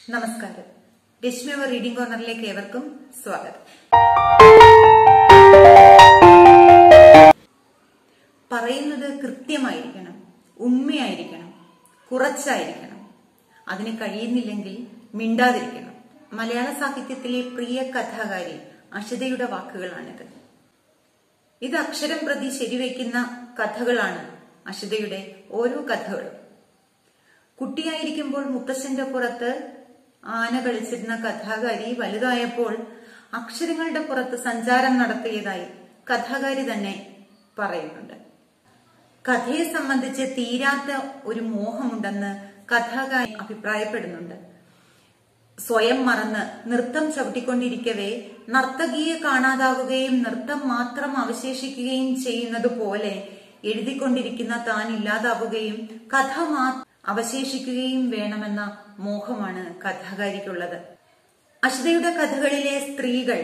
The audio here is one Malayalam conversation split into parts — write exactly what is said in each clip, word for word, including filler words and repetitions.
നമസ്കാരം. രശ്മി അവർ റീഡിംഗ് കോർണറിലേക്ക് ഏവർക്കും സ്വാഗതം. പറയുന്നത് കൃത്യമായിരിക്കണം, ഉണ്മയായിരിക്കണം, കുറച്ചായിരിക്കണം. അതിന് കഴിയുന്നില്ലെങ്കിൽ മിണ്ടാതിരിക്കണം. മലയാള സാഹിത്യത്തിലെ പ്രിയ കഥാകാരി അഷിതയുടെ വാക്കുകളാണിത്. ഇത് അക്ഷരം പ്രതി ശരിവയ്ക്കുന്ന കഥകളാണ് അഷിതയുടെ ഓരോ കഥകളും. കുട്ടിയായിരിക്കുമ്പോൾ മുത്തശ്ശന്റെ പുറത്ത് ആന കളിച്ചിരുന്ന കഥാകാരി വലുതായപ്പോൾ അക്ഷരങ്ങളുടെ പുറത്ത് സഞ്ചാരം നടത്തിയതായി കഥാകാരി തന്നെ പറയുന്നുണ്ട്. കഥയെ സംബന്ധിച്ച് തീരാത്ത ഒരു മോഹമുണ്ടെന്ന് കഥാകാരി അഭിപ്രായപ്പെടുന്നുണ്ട്. സ്വയം മറന്ന് നൃത്തം ചവിട്ടിക്കൊണ്ടിരിക്കവേ നർത്തകിയെ കാണാതാവുകയും നൃത്തം മാത്രം അവശേഷിക്കുകയും ചെയ്യുന്നത് പോലെ എഴുതിക്കൊണ്ടിരിക്കുന്ന താൻ ഇല്ലാതാവുകയും കഥ മാത്രം അവശേഷിക്കുകയും വേണമെന്ന മോഹമാണ് കഥാകാരിക്കുള്ളത്. അഷിതയുടെ കഥകളിലെ സ്ത്രീകൾ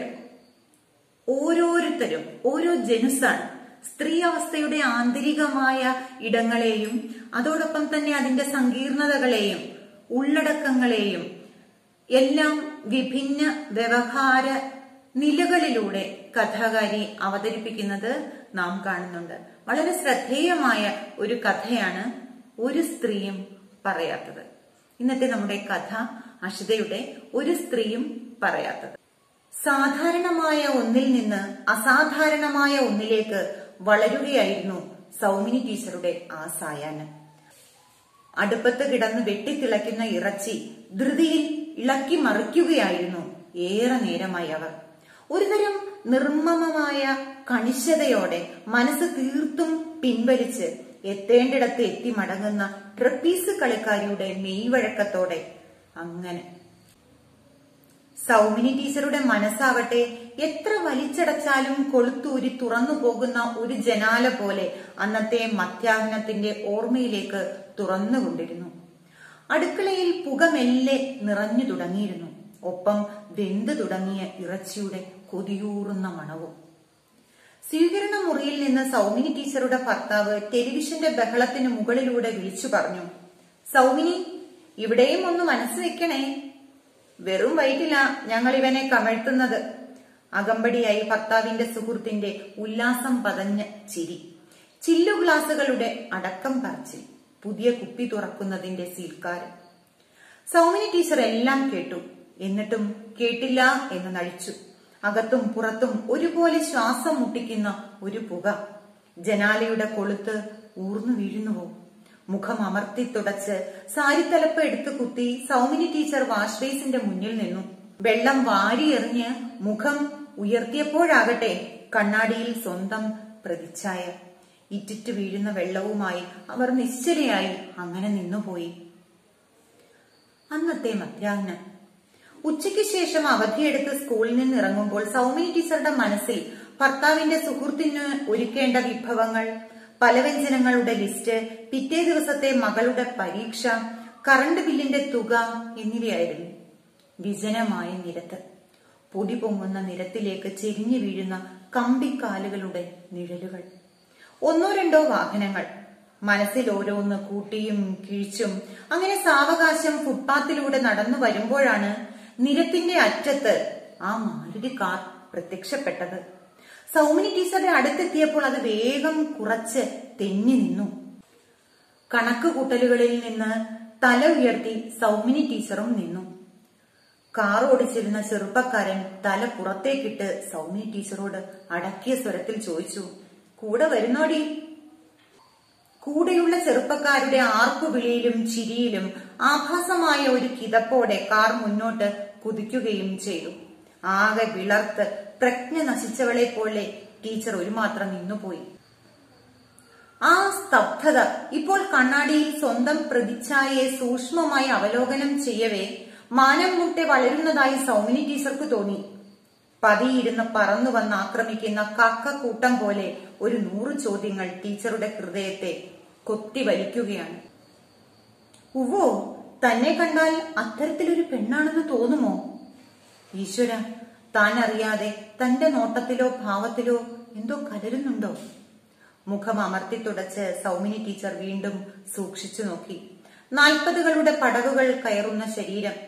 ഓരോരുത്തരും ഓരോ ജനുസാണ്. സ്ത്രീ അവസ്ഥയുടെ ആന്തരികമായ ഇടങ്ങളെയും അതോടൊപ്പം തന്നെ അതിന്റെ സങ്കീർണതകളെയും ഉള്ളടക്കങ്ങളെയും എല്ലാം വിഭിന്ന വ്യവഹാര നിലകളിലൂടെ കഥാകാരി അവതരിപ്പിക്കുന്നത് നാം കാണുന്നുണ്ട്. വളരെ ശ്രദ്ധേയമായ ഒരു കഥയാണ് ഒരു സ്ത്രീയും പറയാത്തത്. ഇന്നത്തെ നമ്മുടെ കഥ അഷിതയുടെ ഒരു സ്ത്രീയും പറയാത്തത്. സാധാരണമായ ഒന്നിൽ നിന്ന് അസാധാരണമായ ഒന്നിലേക്ക് വളരുകയായിരുന്നു സൗമിനി ടീച്ചറുടെ ആ സായാഹ്നം. അടുപ്പത്ത് കിടന്ന് വെട്ടിത്തിളയ്ക്കുന്ന ഇറച്ചി ധൃതിയിൽ ഇളക്കി മറിക്കുകയായിരുന്നു ഏറെ നേരമായി അവർ. ഒരുതരം നിർമ്മമമായ കണിശതയോടെ മനസ്സ് തീർത്തും പിൻവലിച്ച് എത്തേണ്ടിടത്ത് എത്തി മടങ്ങുന്ന ട്രപ്പീസ് കളിക്കാരിയുടെ മെയ്വഴക്കത്തോടെ അങ്ങനെ. സൗമിനി ടീച്ചറുടെ മനസ്സാവട്ടെ എത്ര വലിച്ചടച്ചാലും കൊളുത്തൂരി തുറന്നു പോകുന്ന ഒരു ജനാല പോലെ അന്നത്തെ മധ്യാഹ്നത്തിന്റെ ഓർമ്മയിലേക്ക് തുറന്നുകൊണ്ടിരുന്നു. അടുക്കളയിൽ പുക മെല്ലെ നിറഞ്ഞു തുടങ്ങിയിരുന്നു. ഒപ്പം വെന്ത് തുടങ്ങിയ ഇറച്ചിയുടെ കൊതിയൂറുന്ന മണവും. സ്വീകരണ മുറിയിൽ നിന്ന് സൗമിനി ടീച്ചറുടെ ഭർത്താവ് ടെലിവിഷന്റെ ബഹളത്തിന് മുകളിലൂടെ വിളിച്ചു പറഞ്ഞു, സൗമിനി, ഇവിടെയും ഒന്ന് മനസ്സ് വെക്കണേ. വെറും വയറ്റില ഞങ്ങൾ ഇവനെ കമഴ്ത്തുന്നത്. അകമ്പടിയായി ഭർത്താവിന്റെ സുഹൃത്തിന്റെ ഉല്ലാസം പതഞ്ഞ ചിരി, ചില്ലു ഗ്ലാസുകളുടെ അടക്കം പറച്ചിൽ, പുതിയ കുപ്പി തുറക്കുന്നതിന്റെ സീൽക്കാരം. സൗമിനി ടീച്ചർ എല്ലാം കേട്ടു. എന്നിട്ടും കേട്ടില്ല എന്ന് നടിച്ചു. അകത്തും പുറത്തും ഒരുപോലെ ശ്വാസം മുട്ടിക്കുന്ന ഒരു പുക. ജനാലയുടെ കൊളുത്ത് ഊർന്നു വീഴുന്നുവോ? മുഖം അമർത്തി തുടച്ച് സാരിത്തലപ്പ് എടുത്തു കുത്തി സൗമിനി ടീച്ചർ വാഷ് ബേസിന്റെ മുന്നിൽ നിന്നു. വെള്ളം വാരിയെറിഞ്ഞ് മുഖം ഉയർത്തിയപ്പോഴാകട്ടെ കണ്ണാടിയിൽ സ്വന്തം പ്രതിച്ഛായ. ഇറ്റിറ്റ് വീഴുന്ന വെള്ളവുമായി അവർ നിശ്ചലയായി അങ്ങനെ നിന്നുപോയി. അന്നത്തെ മധ്യാഹ്നം. ഉച്ചയ്ക്ക് ശേഷം അവധിയെടുത്ത് സ്കൂളിൽ നിന്ന് ഇറങ്ങുമ്പോൾ സൗമിനി ടീച്ചറുടെ മനസ്സിൽ ഭർത്താവിന്റെ സുഹൃത്തിന് ഒരുക്കേണ്ട വിഭവങ്ങൾ, പലവ്യഞ്ജനങ്ങളുടെ ലിസ്റ്റ്, പിറ്റേ ദിവസത്തെ മകളുടെ പരീക്ഷ, കറണ്ട് ബില്ലിന്റെ തുക എന്നിവയായിരുന്നു. വിജനമായ നിരത്ത്, പൊടി പൊങ്ങുന്ന നിരത്തിലേക്ക് ചെരിഞ്ഞു വീഴുന്ന കമ്പിക്കാലുകളുടെ നിഴലുകൾ, ഒന്നോ രണ്ടോ വാഹനങ്ങൾ. മനസ്സിൽ ഓരോന്ന് കൂട്ടിയും കിഴിച്ചും അങ്ങനെ സാവകാശം ഫുട്പാത്തിലൂടെ നടന്നു വരുമ്പോഴാണ് നിരത്തിന്റെ അറ്റത്ത് ആ മാരുതി കാർ പ്രത്യക്ഷപ്പെട്ടത്. സൗമിനി ടീച്ചറുടെ അടുത്തെത്തിയപ്പോൾ അത് വേഗം കുറച്ച് തെന്നി നിന്നു. കണക്ക് കൂട്ടലുകളിൽ നിന്ന് തല ഉയർത്തി സൗമിനി ടീച്ചറും നിന്നു. കാർ ഓടിച്ചിരുന്ന ചെറുപ്പക്കാരൻ തല പുറത്തേക്കിട്ട് സൗമിനി ടീച്ചറോട് അടക്കിയ സ്വരത്തിൽ ചോദിച്ചു, കൂടെ വരുന്നോടി? കൂടെയുള്ള ചെറുപ്പക്കാരുടെ ആർപ്പുവിളിയിലും ചിരിയിലും ആഭാസമായ ഒരു കിതപ്പോടെ കാർ മുന്നോട്ട് കുതിക്കുകയും ചെയ്തു. ആകെ വിളർത്ത് പ്രജ്ഞ നശിച്ചവളെ പോലെ ടീച്ചർ ഒരു മാത്രം നിന്നുപോയി. ആ സ്തബ്ധത ഇപ്പോൾ കണ്ണാടിയിൽ സ്വന്തം പ്രതിച്ഛായയെ സൂക്ഷ്മമായി അവലോകനം ചെയ്യവേ മാനം മുട്ടെ വളരുന്നതായി സൗമിനി ടീച്ചർക്ക് തോന്നി. പതിയിരുന്ന് പറന്നു വന്ന് ആക്രമിക്കുന്ന കാക്കക്കൂട്ടം പോലെ ഒരു നൂറ് ചോദ്യങ്ങൾ ടീച്ചറുടെ ഹൃദയത്തെ കൊത്തി വലിക്കുകയാണ്. ഉവ്വോ, തന്നെ കണ്ടാൽ അത്തരത്തിലൊരു പെണ്ണാണെന്ന് തോന്നുമോ? ഈശ്വര, താൻ അറിയാതെ തന്റെ നോട്ടത്തിലോ ഭാവത്തിലോ എന്തോ കലരുന്നുണ്ടോ? മുഖം അമർത്തി തുടച്ച് സൗമിനി ടീച്ചർ വീണ്ടും സൂക്ഷിച്ചു നോക്കി. നാൽപ്പതുകളുടെ പടവുകൾ കയറുന്ന ശരീരം,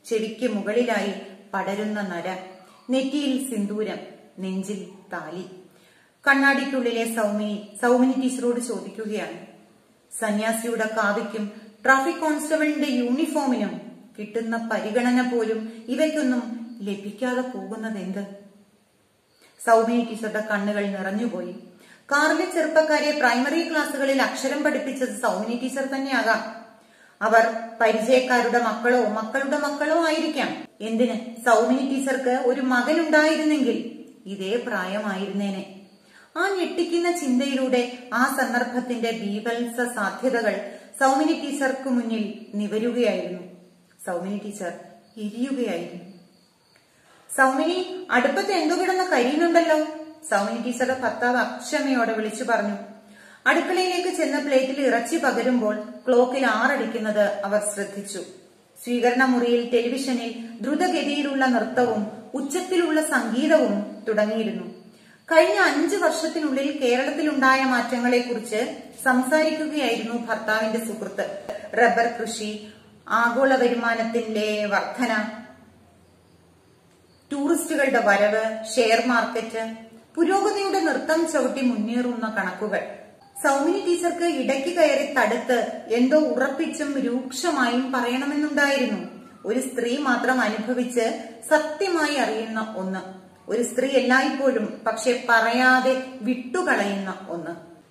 ചെവിക്ക് മുകളിലായി പടരുന്ന നര, നെറ്റിയിൽ സിന്ദൂരം, നെഞ്ചിൽ താലി. കണ്ണാടിക്കുള്ളിലെ സൗമിനി സൗമിനി ടീച്ചറോട് ചോദിക്കുകയാണ്, സന്യാസിയുടെ കാവിക്കും ട്രാഫിക് കോൺസ്റ്റബിളിന്റെ യൂണിഫോമിനും കിട്ടുന്ന പരിഗണന പോലും ഇവയ്ക്കൊന്നും ലഭിക്കാതെ പോകുന്നതെന്ത്? സൗമിനി ടീച്ചറുടെ കണ്ണുകൾ നിറഞ്ഞുപോയി. കാറിലെ ചെറുപ്പക്കാരെ പ്രൈമറി ക്ലാസ്സുകളിൽ അക്ഷരം പഠിപ്പിച്ചത് സൗമിനി ടീച്ചർ തന്നെയാകാം. അവർ പരിചയക്കാരുടെ മക്കളോ മക്കളുടെ മക്കളോ ആയിരിക്കാം. എന്തിന്, സൗമിനി ടീച്ചർക്ക് ഒരു മകൻ ഉണ്ടായിരുന്നെങ്കിൽ ഇതേ പ്രായമായിരുന്നേനെ. ആ ഞെട്ടിക്കുന്ന ചിന്തയിലൂടെ ആ സന്ദർഭത്തിന്റെ ബീഭത്സ സാധ്യതകൾ സൗമിനി ടീച്ചർക്ക് മുന്നിൽ നിവരുകയായിരുന്നു. സൗമിനി ടീച്ചർ എരിയുകയായിരുന്നു. സൗമിനി, അടുപ്പത്ത് എന്തോ കിടന്ന് കരിയുന്നുണ്ടല്ലോ. സൗമിനി ടീച്ചറുടെ ഭർത്താവ് അക്ഷമയോടെ വിളിച്ചു പറഞ്ഞു. അടുക്കളയിലേക്ക് ചെന്ന പ്ലേറ്റിൽ ഇറച്ചി പകരുമ്പോൾ ക്ലോക്കിൽ ആറടിക്കുന്നത് അവർ ശ്രദ്ധിച്ചു. സ്വീകരണ മുറിയിൽ ടെലിവിഷനിൽ ദ്രുതഗതിയിലുള്ള നൃത്തവും ഉച്ചത്തിലുള്ള സംഗീതവും തുടങ്ങിയിരുന്നു. കഴിഞ്ഞ അഞ്ചു വർഷത്തിനുള്ളിൽ കേരളത്തിലുണ്ടായ മാറ്റങ്ങളെക്കുറിച്ച് സംസാരിക്കുകയായിരുന്നു ഭർത്താവിന്റെ സുഹൃത്ത്. റബ്ബർ കൃഷി, ആഗോള വരുമാനത്തിന്റെ വർധന, ടൂറിസ്റ്റുകളുടെ വരവ്, ഷെയർ മാർക്കറ്റ്, പുരോഗതിയുടെ നൃത്തം ചവിട്ടി മുന്നേറുന്ന കണക്കുകൾ. സൗമിനി ടീച്ചർക്ക് ഇടയ്ക്ക് കയറി തടുത്ത് എന്തോ ഉറപ്പിച്ചും രൂക്ഷമായും പറയണമെന്നുണ്ടായിരുന്നു. ഒരു സ്ത്രീ മാത്രം അനുഭവിച്ച് സത്യമായി അറിയുന്ന ഒന്ന്, ഒരു സ്ത്രീ എല്ലായ്പ്പോഴും പക്ഷെ പറയാതെ വിട്ടുകളയുന്ന ഒന്ന്.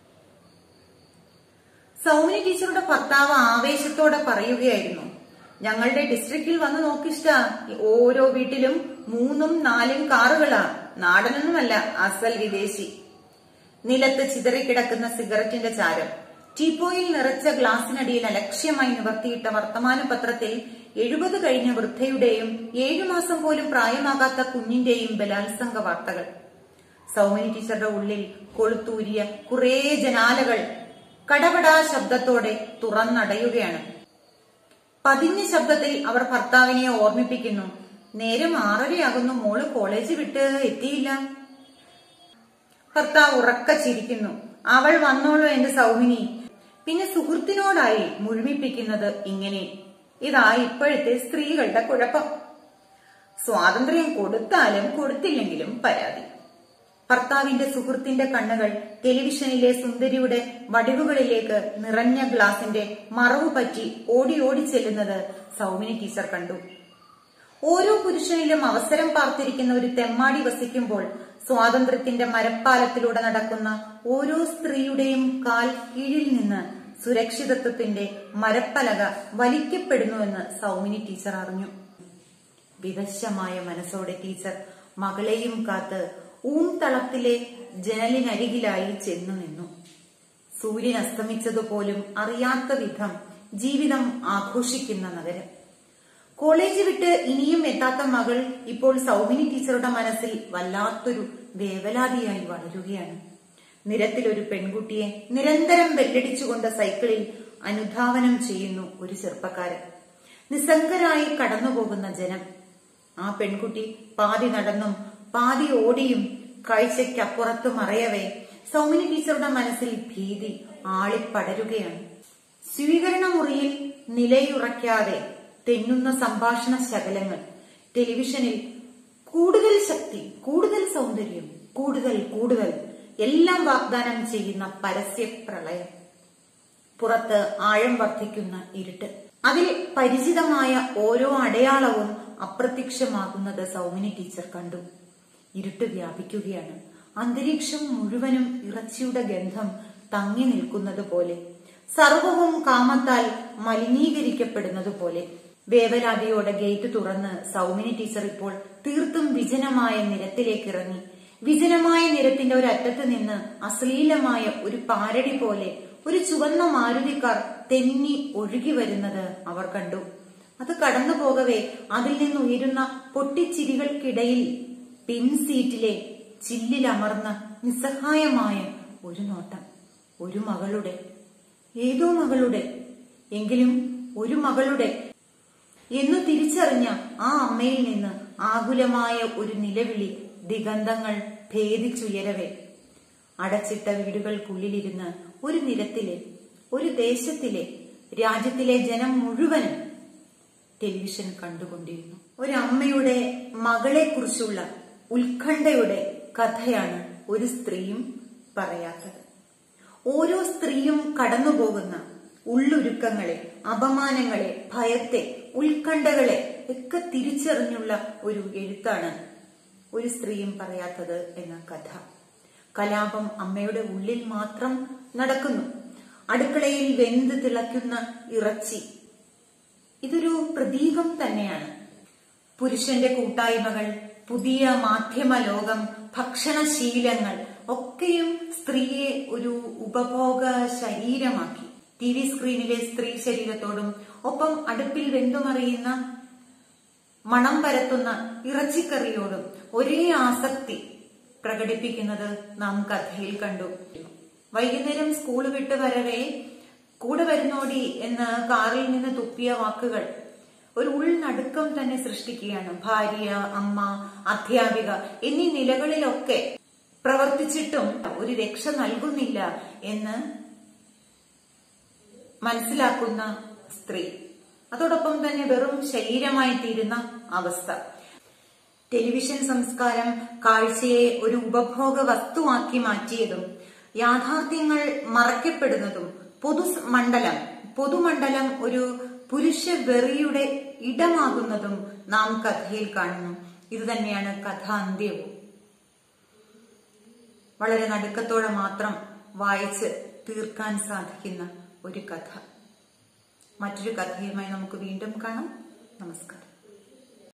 സൗമിനി ടീച്ചറുടെ ഭർത്താവ് ആവേശത്തോടെ പറയുകയായിരുന്നു, ഞങ്ങളുടെ ഡിസ്ട്രിക്റ്റിൽ വന്ന് നോക്കിഷ്ട, ഓരോ വീട്ടിലും മൂന്നും നാലും കാറുകളാ, നാടനൊന്നുമല്ല, അസൽ വിദേശി. നിലത്ത് ചിതറിക്കിടക്കുന്ന സിഗരറ്റിന്റെ ചാരം, ടീപ്പോയിൽ നിറച്ച ഗ്ലാസിനടിയിൽ അലക്ഷ്യമായി നിവർത്തിയിട്ട വർത്തമാന പത്രത്തിൽ എഴുപത് കഴിഞ്ഞ വൃദ്ധയുടെയും ഏഴുമാസം പോലും പ്രായമാകാത്ത കുഞ്ഞിന്റെയും ബലാത്സംഗ വാർത്തകൾ. സൗമിനി ടീച്ചറുടെ ഉള്ളിൽ കൊളുത്തൂരിയ കുറേ ജനാലകൾ കടപടാ ശബ്ദത്തോടെ തുറന്നടയുകയാണ്. പതിഞ്ഞ ശബ്ദത്തിൽ അവർ ഭർത്താവിനെ ഓർമ്മിപ്പിക്കുന്നു, നേരം ആറരയാകുന്നു, മോള് കോളേജ് വിട്ട് എത്തിയില്ല. ഭർത്താവ് ഉറക്ക ചിരിക്കുന്നു, അവൾ വന്നോളൂ എന്റെ സൗമിനി. പിന്നെ സുഹൃത്തിനോടായി മുഴുമിപ്പിക്കുന്നത് ഇങ്ങനെ, ഇതാ ഇപ്പോഴത്തെ സ്ത്രീകളുടെ കുഴപ്പം. സ്വാതന്ത്ര്യം കൊടുത്താലും കൊടുത്തില്ലെങ്കിലും പരാതി. ഭർത്താവിന്റെ സുഹൃത്തിന്റെ കണ്ണുകൾ ടെലിവിഷനിലെ സുന്ദരിയുടെ വടിവുകളിലേക്ക് നിറഞ്ഞ ഗ്ലാസിന്റെ മറവ് പറ്റി ഓടി ഓടി ചെല്ലുന്നത് സൗമിനി ടീച്ചർ കണ്ടു. ഓരോ പുരുഷനിലും അവസരം പാർത്തിരിക്കുന്ന ഒരു തെമ്മാടി വസിക്കുമ്പോൾ സ്വാതന്ത്ര്യത്തിന്റെ മരപ്പാലത്തിലൂടെ നടക്കുന്ന ഓരോ സ്ത്രീയുടെയും കാൽ കീഴിൽ നിന്ന് സുരക്ഷിതത്വത്തിന്റെ മരപ്പലക വലിക്കപ്പെടുന്നുവെന്ന് സൗമിനി ടീച്ചർ അറിഞ്ഞു. വിവശമായ മനസ്സോടെ ടീച്ചർ മകളെയും കാത്ത് ഊൺതളത്തിലെ ജനലിനരികിലായി ചെന്നു നിന്നു. സൂര്യൻ അസ്തമിച്ചതുപോലും അറിയാത്ത വിധം ജീവിതം ആഘോഷിക്കുന്ന നഗരം. കോളേജ് വിട്ട് ഇനിയും എത്താത്ത മകൾ ഇപ്പോൾ സൗമിനി ടീച്ചറുടെ മനസ്സിൽ വല്ലാത്തൊരു വേവലാതിയായി വളരുകയാണ്. നിരത്തിലൊരു പെൺകുട്ടിയെ നിരന്തരം ബെല്ലടിച്ചുകൊണ്ട് സൈക്കിളിൽ അനുധാവനം ചെയ്യുന്നു ഒരു ചെറുപ്പക്കാരൻ. നിസ്സംഗരായി കടന്നുപോകുന്ന ജനം. ആ പെൺകുട്ടി പാതി നടന്നും പാതി ഓടിയും കാഴ്ചയ്ക്കപ്പുറത്തു മറയവേ സൗമിനി ടീച്ചറുടെ മനസ്സിൽ ഭീതി ആളിപ്പടരുകയാണ്. സ്വീകരണ മുറിയിൽ നിലയുറയ്ക്കാതെ തെന്നുന്ന സംഭാഷണ ശകലങ്ങൾ. ടെലിവിഷനിൽ കൂടുതൽ ശക്തി, കൂടുതൽ സൗന്ദര്യം, കൂടുതൽ കൂടുതൽ എല്ലാം വാഗ്ദാനം ചെയ്യുന്ന പരസ്യ പ്രളയം. പുറത്ത് ആഴം വർദ്ധിക്കുന്ന ഇരുട്ട്. അതിൽ പരിചിതമായ ഓരോ അടയാളവും അപ്രത്യക്ഷമാകുന്നത് സൗമിനി ടീച്ചർ കണ്ടു. ഇരുട്ട് വ്യാപിക്കുകയാണ്. അന്തരീക്ഷം മുഴുവനും ഇറച്ചിയുടെ ഗന്ധം തങ്ങി നിൽക്കുന്നത് പോലെ, സർവവും കാമത്താൽ മലിനീകരിക്കപ്പെടുന്നത് പോലെ. വേവലാതിയോടെ ഗേറ്റ് തുറന്ന് സൗമിനി ടീച്ചർ ഇപ്പോൾ തീർത്തും വിജനമായ നിരത്തിലേക്ക് ഇറങ്ങി. വിജനമായ നിരത്തിന്റെ ഒരറ്റത്ത് നിന്ന് അശ്ലീലമായ ഒരു പാരടി പോലെ ഒരു ചുവന്ന മാരുതിക്കാർ തെന്നി ഒഴുകി വരുന്നത് അവർ കണ്ടു. അത് കടന്നു പോകവേ അതിൽ നിന്ന് ഉയരുന്ന പൊട്ടിച്ചിരികൾക്കിടയിൽ പിൻസീറ്റിലെ ചില്ലിലമർന്ന നിസ്സഹായമായ ഒരു നോട്ടം. ഒരു മകളുടെ, ഏതോ മകളുടെ, എങ്കിലും ഒരു മകളുടെ എന്നു തിരിച്ചറിഞ്ഞ ആ അമ്മയിൽ നിന്ന് ആകുലമായ ഒരു നിലവിളി ദിഗന്ധങ്ങൾ ഭേദിച്ചുയരവേ. അടച്ചിട്ട വീടുകൾക്കുള്ളിലിരുന്ന് ഒരു നിരത്തിലെ, ഒരു ദേശത്തിലെ, രാജ്യത്തിലെ ജനം മുഴുവനും ടെലിവിഷൻ കണ്ടുകൊണ്ടിരുന്നു. ഒരമ്മയുടെ മകളെ കുറിച്ചുള്ള ഉത്കണ്ഠയുടെ കഥയാണ് ഒരു സ്ത്രീയും പറയാത്തത്. ഓരോ സ്ത്രീയും കടന്നുപോകുന്ന ഉള്ളുരുക്കങ്ങളെ, അപമാനങ്ങളെ, ഭയത്തെ, ഉത്കണ്ഠകളെ ഒക്കെ തിരിച്ചറിഞ്ഞുള്ള ഒരു എഴുത്താണ് ഒരു സ്ത്രീയും പറയാത്തത് എന്ന കഥ. കലാപം അമ്മയുടെ ഉള്ളിൽ മാത്രം നടക്കുന്നു. അടുക്കളയിൽ വെന്ത് തിളയ്ക്കുന്ന ഇറച്ചി, ഇതൊരു പ്രതീകം തന്നെയാണ്. പുരുഷന്റെ കൂട്ടായ്മകൾ, പുതിയ മാധ്യമ ലോകം, ഭക്ഷണശീലങ്ങൾ ഒക്കെയും സ്ത്രീയെ ഒരു ഉപഭോഗ ശരീരമാക്കി. ടി വി സ്ക്രീനിലെ സ്ത്രീ ശരീരത്തോടും ഒപ്പം അടുപ്പിൽ വെന്തുമറിയുന്ന മണം പരത്തുന്ന ഇറച്ചിക്കറിയോടും ഒരേ ആസക്തി പ്രകടിപ്പിക്കുന്നത് നാം കഥയിൽ കണ്ടു. വൈകുന്നേരം സ്കൂൾ വിട്ട് വരവേ കൂടെ വരുന്നോടി എന്ന് കാറിൽ നിന്ന് തുപ്പിയ വാക്കുകൾ ഒരു ഉൾനടുക്കം തന്നെ സൃഷ്ടിക്കുകയാണ്. ഭാര്യ, അമ്മ, അധ്യാപിക എന്നീ നിലകളിലൊക്കെ പ്രവർത്തിച്ചിട്ടും ഒരു രക്ഷ നൽകുന്നില്ല എന്ന് മനസ്സിലാക്കുന്ന സ്ത്രീ, അതോടൊപ്പം തന്നെ വെറും ശരീരമായി തീരുന്ന അവസ്ഥ. ടെലിവിഷൻ സംസ്കാരം കാഴ്ചയെ ഒരു ഉപഭോഗ വസ്തുവാക്കി മാറ്റിയതും യാഥാർത്ഥ്യങ്ങൾ മറയ്ക്കപ്പെടുന്നതും പൊതുമണ്ഡലം പൊതുമണ്ഡലം ഒരു പുരുഷ വെറിയുടെ ഇടമാകുന്നതും നാം കഥയിൽ കാണുന്നു. ഇത് തന്നെയാണ് കഥാന്ത്യവും. വളരെ നടുക്കത്തോടെ മാത്രം വായിച്ച് തീർക്കാൻ സാധിക്കുന്ന ഒരു കഥ. മറ്റൊരു കഥയുമായി നമുക്ക് വീണ്ടും കാണാം. നമസ്കാരം.